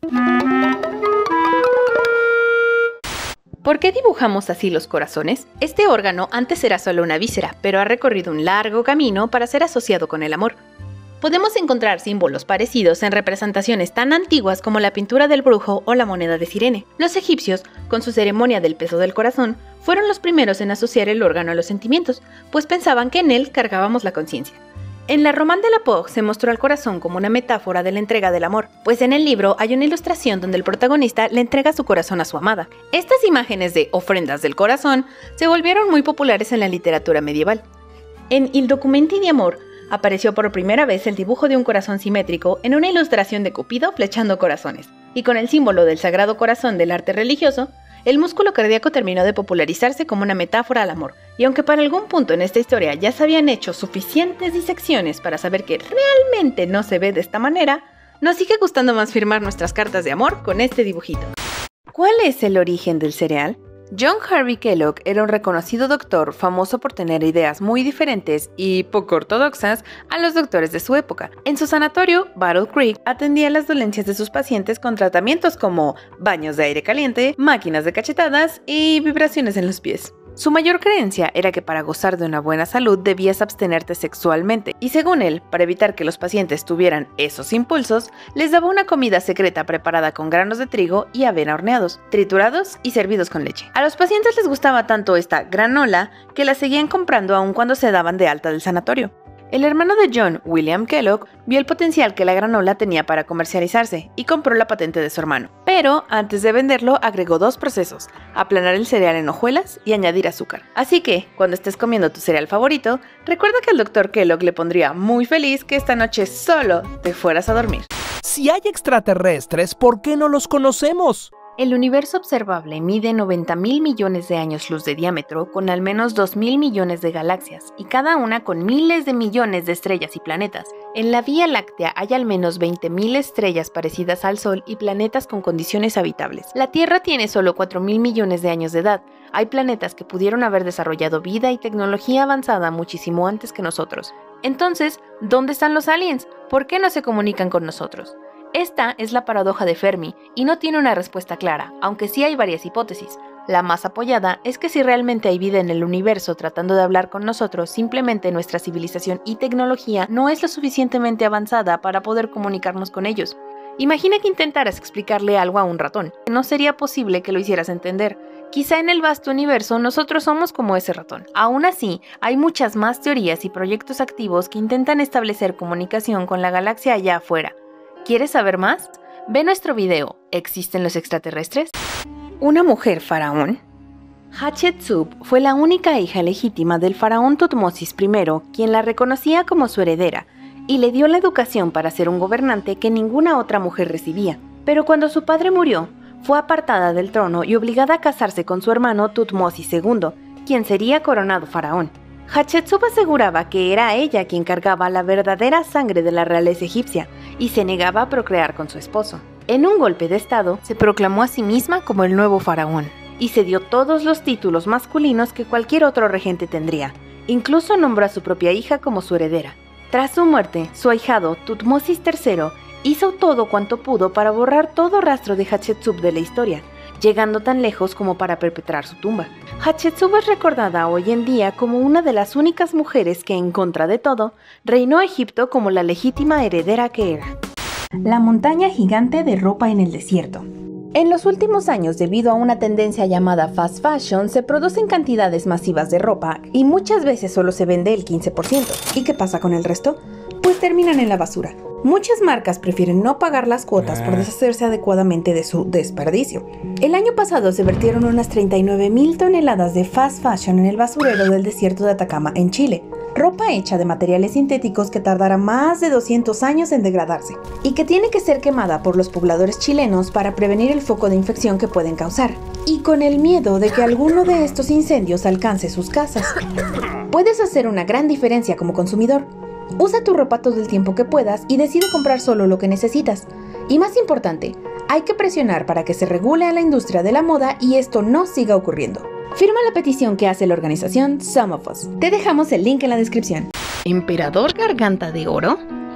¿Por qué dibujamos así los corazones? Este órgano antes era solo una víscera, pero ha recorrido un largo camino para ser asociado con el amor. Podemos encontrar símbolos parecidos en representaciones tan antiguas como la pintura del brujo o la moneda de Cirene. Los egipcios, con su ceremonia del peso del corazón, fueron los primeros en asociar el órgano a los sentimientos, pues pensaban que en él cargábamos la conciencia. En la Romane de la Pogue se mostró al corazón como una metáfora de la entrega del amor, pues en el libro hay una ilustración donde el protagonista le entrega su corazón a su amada. Estas imágenes de ofrendas del corazón se volvieron muy populares en la literatura medieval. En Il Documenti di Amor apareció por primera vez el dibujo de un corazón simétrico en una ilustración de Cupido flechando corazones, y con el símbolo del Sagrado Corazón del arte religioso, el músculo cardíaco terminó de popularizarse como una metáfora al amor, y aunque para algún punto en esta historia ya se habían hecho suficientes disecciones para saber que realmente no se ve de esta manera, nos sigue gustando más firmar nuestras cartas de amor con este dibujito. ¿Cuál es el origen del cereal? John Harvey Kellogg era un reconocido doctor famoso por tener ideas muy diferentes y poco ortodoxas a los doctores de su época. En su sanatorio, Battle Creek, atendía las dolencias de sus pacientes con tratamientos como baños de aire caliente, máquinas de cachetadas y vibraciones en los pies. Su mayor creencia era que para gozar de una buena salud debías abstenerte sexualmente, y según él, para evitar que los pacientes tuvieran esos impulsos, les daba una comida secreta preparada con granos de trigo y avena horneados, triturados y servidos con leche. A los pacientes les gustaba tanto esta granola que la seguían comprando aun cuando se daban de alta del sanatorio. El hermano de John, William Kellogg, vio el potencial que la granola tenía para comercializarse y compró la patente de su hermano. Pero antes de venderlo agregó dos procesos: aplanar el cereal en hojuelas y añadir azúcar. Así que, cuando estés comiendo tu cereal favorito, recuerda que al Dr. Kellogg le pondría muy feliz que esta noche solo te fueras a dormir. Si hay extraterrestres, ¿por qué no los conocemos? El universo observable mide 90.000 millones de años luz de diámetro, con al menos 2.000 millones de galaxias, y cada una con miles de millones de estrellas y planetas. En la Vía Láctea hay al menos 20.000 estrellas parecidas al Sol y planetas con condiciones habitables. La Tierra tiene solo 4.000 millones de años de edad. Hay planetas que pudieron haber desarrollado vida y tecnología avanzada muchísimo antes que nosotros. Entonces, ¿dónde están los aliens? ¿Por qué no se comunican con nosotros? Esta es la paradoja de Fermi y no tiene una respuesta clara, aunque sí hay varias hipótesis. La más apoyada es que si realmente hay vida en el universo tratando de hablar con nosotros, simplemente nuestra civilización y tecnología no es lo suficientemente avanzada para poder comunicarnos con ellos. Imagina que intentaras explicarle algo a un ratón. No sería posible que lo hicieras entender. Quizá en el vasto universo nosotros somos como ese ratón. Aún así, hay muchas más teorías y proyectos activos que intentan establecer comunicación con la galaxia allá afuera. ¿Quieres saber más? Ve nuestro video ¿Existen los extraterrestres? ¿Una mujer faraón? Hatshepsut fue la única hija legítima del faraón Tutmosis I, quien la reconocía como su heredera, y le dio la educación para ser un gobernante que ninguna otra mujer recibía. Pero cuando su padre murió, fue apartada del trono y obligada a casarse con su hermano Tutmosis II, quien sería coronado faraón. Hatshepsut aseguraba que era ella quien cargaba la verdadera sangre de la realeza egipcia y se negaba a procrear con su esposo. En un golpe de estado, se proclamó a sí misma como el nuevo faraón y se dio todos los títulos masculinos que cualquier otro regente tendría. Incluso nombró a su propia hija como su heredera. Tras su muerte, su ahijado Tutmosis III hizo todo cuanto pudo para borrar todo rastro de Hatshepsut de la historia, llegando tan lejos como para perpetrar su tumba. Hatshepsut es recordada hoy en día como una de las únicas mujeres que, en contra de todo, reinó Egipto como la legítima heredera que era. La montaña gigante de ropa en el desierto. En los últimos años, debido a una tendencia llamada fast fashion, se producen cantidades masivas de ropa y muchas veces solo se vende el 15%. ¿Y qué pasa con el resto? Pues terminan en la basura. Muchas marcas prefieren no pagar las cuotas por deshacerse adecuadamente de su desperdicio. El año pasado se vertieron unas 39.000 toneladas de fast fashion en el basurero del desierto de Atacama, en Chile. Ropa hecha de materiales sintéticos que tardará más de 200 años en degradarse y que tiene que ser quemada por los pobladores chilenos para prevenir el foco de infección que pueden causar, y con el miedo de que alguno de estos incendios alcance sus casas. Puedes hacer una gran diferencia como consumidor. Usa tu ropa todo el tiempo que puedas y decide comprar solo lo que necesitas. Y más importante, hay que presionar para que se regule a la industria de la moda y esto no siga ocurriendo. Firma la petición que hace la organización Some of Us. Te dejamos el link en la descripción. ¿Emperador Garganta de Oro?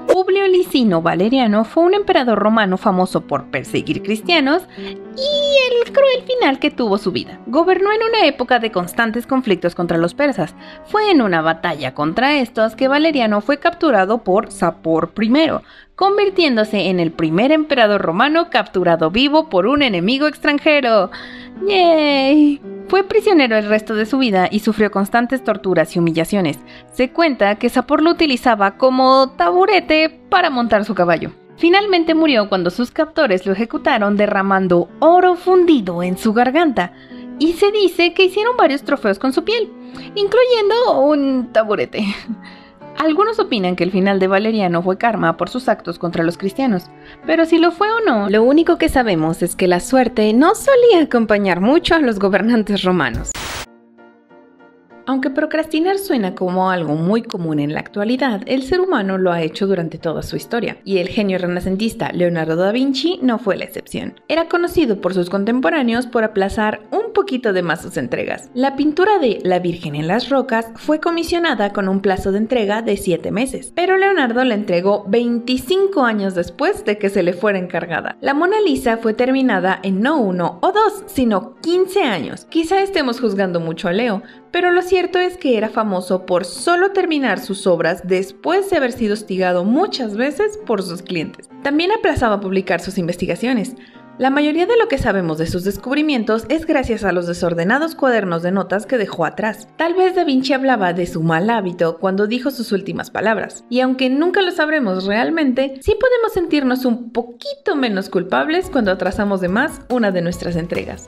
Publio Licino Valeriano fue un emperador romano famoso por perseguir cristianos y el cruel final que tuvo su vida. Gobernó en una época de constantes conflictos contra los persas. Fue en una batalla contra estos que Valeriano fue capturado por Sapor I, convirtiéndose en el primer emperador romano capturado vivo por un enemigo extranjero. ¡Yay! Fue prisionero el resto de su vida y sufrió constantes torturas y humillaciones. Se cuenta que Sapor lo utilizaba como taburete para montar su caballo. Finalmente murió cuando sus captores lo ejecutaron derramando oro fundido en su garganta. Y se dice que hicieron varios trofeos con su piel, incluyendo un taburete. Algunos opinan que el final de Valeriano fue karma por sus actos contra los cristianos, pero si lo fue o no, lo único que sabemos es que la suerte no solía acompañar mucho a los gobernantes romanos. Aunque procrastinar suena como algo muy común en la actualidad, el ser humano lo ha hecho durante toda su historia, y el genio renacentista Leonardo da Vinci no fue la excepción. Era conocido por sus contemporáneos por aplazar un poquito de más sus entregas. La pintura de La Virgen en las Rocas fue comisionada con un plazo de entrega de 7 meses, pero Leonardo la entregó 25 años después de que se le fuera encargada. La Mona Lisa fue terminada en no 1 o 2, sino 15 años. Quizá estemos juzgando mucho a Leo, pero lo cierto es que era famoso por solo terminar sus obras después de haber sido hostigado muchas veces por sus clientes. También aplazaba publicar sus investigaciones. La mayoría de lo que sabemos de sus descubrimientos es gracias a los desordenados cuadernos de notas que dejó atrás. Tal vez Da Vinci hablaba de su mal hábito cuando dijo sus últimas palabras, y aunque nunca lo sabremos realmente, sí podemos sentirnos un poquito menos culpables cuando atrasamos de más una de nuestras entregas.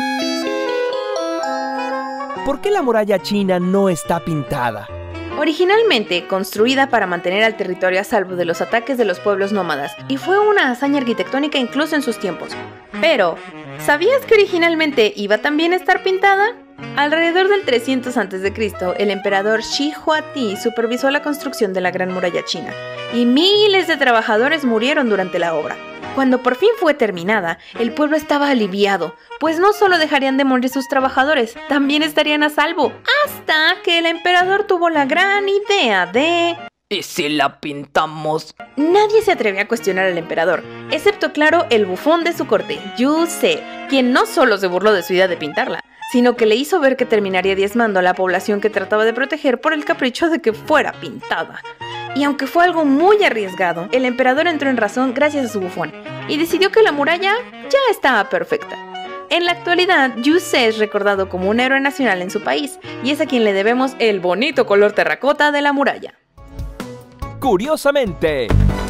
¿Por qué la muralla china no está pintada? Originalmente construida para mantener al territorio a salvo de los ataques de los pueblos nómadas, y fue una hazaña arquitectónica incluso en sus tiempos. Pero, ¿sabías que originalmente iba también a estar pintada? Alrededor del 300 a.C., el emperador Shi Huati supervisó la construcción de la Gran Muralla China, y miles de trabajadores murieron durante la obra. Cuando por fin fue terminada, el pueblo estaba aliviado, pues no solo dejarían de morir sus trabajadores, también estarían a salvo, hasta que el emperador tuvo la gran idea de... ¿Y si la pintamos? Nadie se atrevía a cuestionar al emperador, excepto claro el bufón de su corte, Yu Ce, quien no solo se burló de su idea de pintarla, sino que le hizo ver que terminaría diezmando a la población que trataba de proteger por el capricho de que fuera pintada. Y aunque fue algo muy arriesgado, el emperador entró en razón gracias a su bufón, y decidió que la muralla ya estaba perfecta. En la actualidad, Yu Ce es recordado como un héroe nacional en su país, y es a quien le debemos el bonito color terracota de la muralla. Curiosamente.